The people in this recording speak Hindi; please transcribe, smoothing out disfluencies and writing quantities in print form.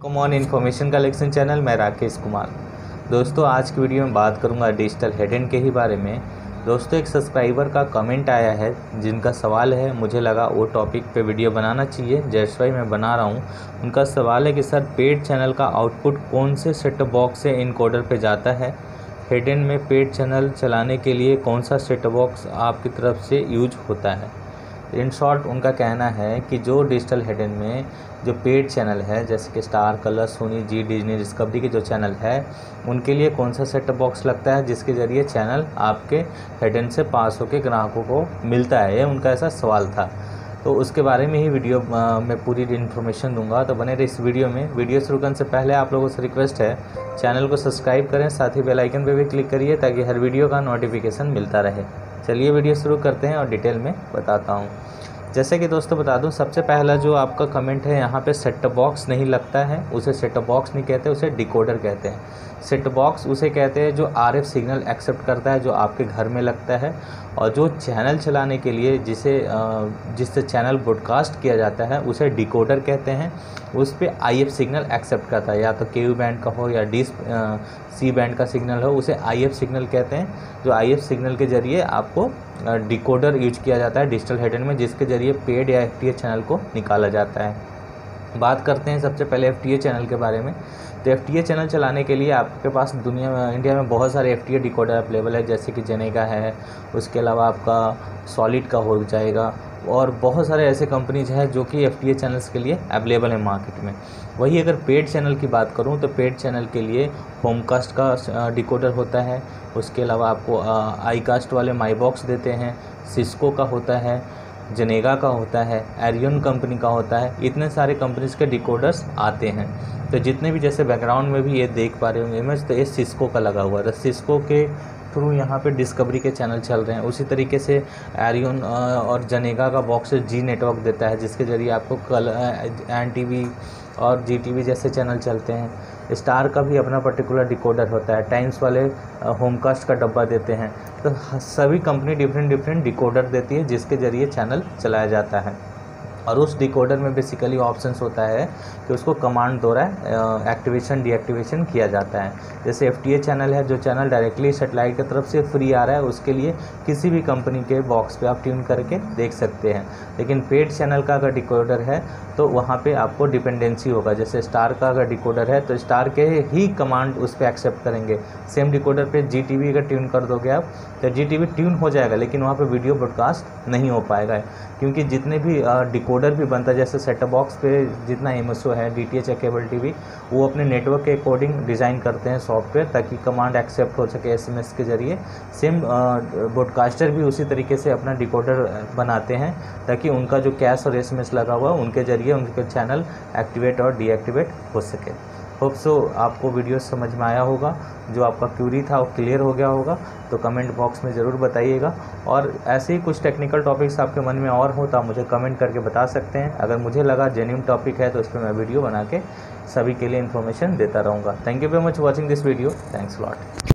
कॉमन इन्फॉर्मेशन कलेक्शन चैनल, मैं राकेश कुमार। दोस्तों, आज की वीडियो में बात करूंगा डिजिटल हेडेन के ही बारे में। दोस्तों, एक सब्सक्राइबर का कमेंट आया है जिनका सवाल है, मुझे लगा वो टॉपिक पे वीडियो बनाना चाहिए, जैसे भाई मैं बना रहा हूँ। उनका सवाल है कि सर, पेड चैनल का आउटपुट कौन से सेट टॉप बॉक्स से इनकोडर पे जाता है? हेडेन में पेड चैनल चलाने के लिए कौन सा सेट टॉप बॉक्स आपकी तरफ से यूज होता है? इन शॉर्ट उनका कहना है कि जो डिजिटल हेडेन में जो पेड चैनल है, जैसे कि Star, colour, Sony, Zee, Disney, Discovery के जो चैनल है, उनके लिए कौन सा सेट टॉप बॉक्स लगता है जिसके ज़रिए चैनल आपके हेडेन से पास होकर ग्राहकों को मिलता है। ये उनका ऐसा सवाल था। तो उसके बारे में ही वीडियो में पूरी इन्फॉर्मेशन दूंगा, तो बने रहे इस वीडियो में। वीडियो शुरू करने से पहले आप लोगों से रिक्वेस्ट है, चैनल को सब्सक्राइब करें, साथ ही बेल आइकन पर भी क्लिक करिए ताकि हर वीडियो का नोटिफिकेशन मिलता रहे। चलिए वीडियो शुरू करते हैं और डिटेल में बताता हूँ। जैसे कि दोस्तों बता दूं, सबसे पहला जो आपका कमेंट है, यहाँ पे सेट टॉप बॉक्स नहीं लगता है, उसे सेट टॉप बॉक्स नहीं कहते, उसे डिकोडर कहते हैं। सेट टॉप बॉक्स उसे कहते हैं जो आरएफ सिग्नल एक्सेप्ट करता है, जो आपके घर में लगता है, और जो चैनल चलाने के लिए जिससे चैनल ब्रॉडकास्ट किया जाता है उसे डिकोडर कहते हैं। उस पर आईएफ सिग्नल एक्सेप्ट करता है, या तो केयू बैंड का हो या सी बैंड का सिग्नल हो, उसे आईएफ सिग्नल कहते हैं। जो आईएफ सिग्नल के ज़रिए आपको डिकोडर यूज किया जाता है डिजिटल हेडेन में, जिसके ज़रिए पेड या एफटीए चैनल को निकाला जाता है। बात करते हैं सबसे पहले एफटीए चैनल के बारे में। तो एफटीए चैनल चलाने के लिए आपके पास इंडिया में बहुत सारे एफटीए डिकोडर अवेलेबल है, जैसे कि जेनेगा है, उसके अलावा आपका सॉलिड का हो जाएगा, और बहुत सारे ऐसे कंपनीज हैं जो कि एफटीए चैनल्स के लिए अवेलेबल है मार्केट में। वही अगर पेड चैनल की बात करूं तो पेड चैनल के लिए होमकास्ट का डिकोडर होता है, उसके अलावा आपको आईकास्ट वाले माई बॉक्स देते हैं, सिस्को का होता है, जेनेगा का होता है, एरियन कंपनी का होता है। इतने सारे कंपनीज के डिकोडर्स आते हैं। तो जितने भी, जैसे बैकग्राउंड में भी ये देख पा रहे होंगे इमेज, तो ये सिस्को का लगा हुआ है। सिस्को के थ्रू यहाँ पे डिस्कवरी के चैनल चल रहे हैं। उसी तरीके से एरियन और जेनेगा का बॉक्स जी नेटवर्क देता है, जिसके ज़रिए आपको एनटीवी और जीटीवी जैसे चैनल चलते हैं। स्टार का भी अपना पर्टिकुलर डिकोडर होता है, टाइम्स वाले होमकास्ट का डब्बा देते हैं। तो सभी कंपनी डिफरेंट डिकोडर देती है, जिसके ज़रिए चैनल चलाया जाता है। और उस डिकोडर में बेसिकली ऑप्शंस होता है कि उसको कमांड द्वारा एक्टिवेशन डीएक्टिवेशन किया जाता है। जैसे एफटीए चैनल है, जो चैनल डायरेक्टली सैटेलाइट की तरफ से फ्री आ रहा है, उसके लिए किसी भी कंपनी के बॉक्स पे आप ट्यून करके देख सकते हैं। लेकिन पेड चैनल का अगर डिकोडर है तो वहाँ पे आपको डिपेंडेंसी होगा। जैसे स्टार का अगर डिकोडर है तो स्टार के ही कमांड उस पर एक्सेप्ट करेंगे। सेम डिकोडर पे जीटीवी अगर ट्यून कर दोगे आप तो जीटीवी ट्यून हो जाएगा, लेकिन वहाँ पे वीडियो ब्रॉडकास्ट नहीं हो पाएगा, क्योंकि जितने भी डिकोडर भी बनता है, जैसे सेट टॉप बॉक्स पे जितना एमएसओ है, डीटीएच या केबल टीवी, वो अपने नेटवर्क के अकॉर्डिंग डिज़ाइन करते हैं सॉफ्टवेयर, ताकि कमांड एक्सेप्ट हो सके एसएमएस के ज़रिए। सेम ब्रॉडकास्टर भी उसी तरीके से अपना डिकोडर बनाते हैं, ताकि उनका जो कैश और एसएमएस लगा हुआ है उनके ज़रिए उनके चैनल एक्टिवेट और डीएक्टिवेट हो सके। होप सो आपको वीडियो समझ में आया होगा। जो आपका क्यूरी था वो क्लियर हो गया होगा, तो कमेंट बॉक्स में ज़रूर बताइएगा। और ऐसे ही कुछ टेक्निकल टॉपिक्स आपके मन में और हो तो आप मुझे कमेंट करके बता सकते हैं। अगर मुझे लगा जेन्युइन टॉपिक है तो इस पर मैं वीडियो बना के सभी के लिए इन्फॉर्मेशन देता रहूँगा। Thank you very much watching this video. Thanks lot.